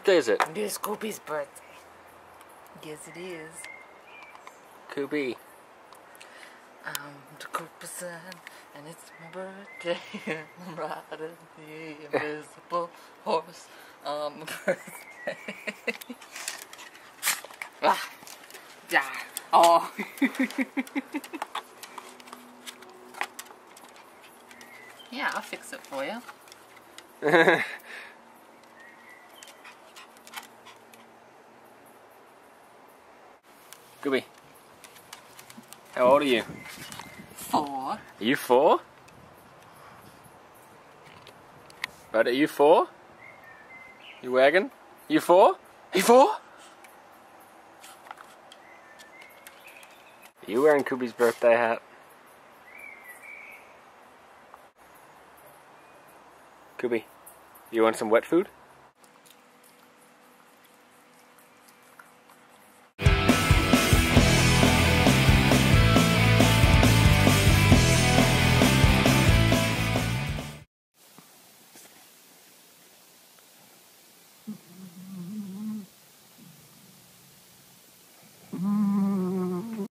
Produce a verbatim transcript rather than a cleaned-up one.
birthday is it? It is Koopy's birthday. Yes, it is. Koopy. I'm the Koopa son, and it's my birthday. I'm riding the invisible horse on my birthday. Ah, yeah. Oh. Yeah, I'll fix it for you. Koopy, how old are you? Four. Are you four? But are you four? You wagging? You four? You four? Are you wearing Koopy's birthday hat? Koopy, you want some wet food?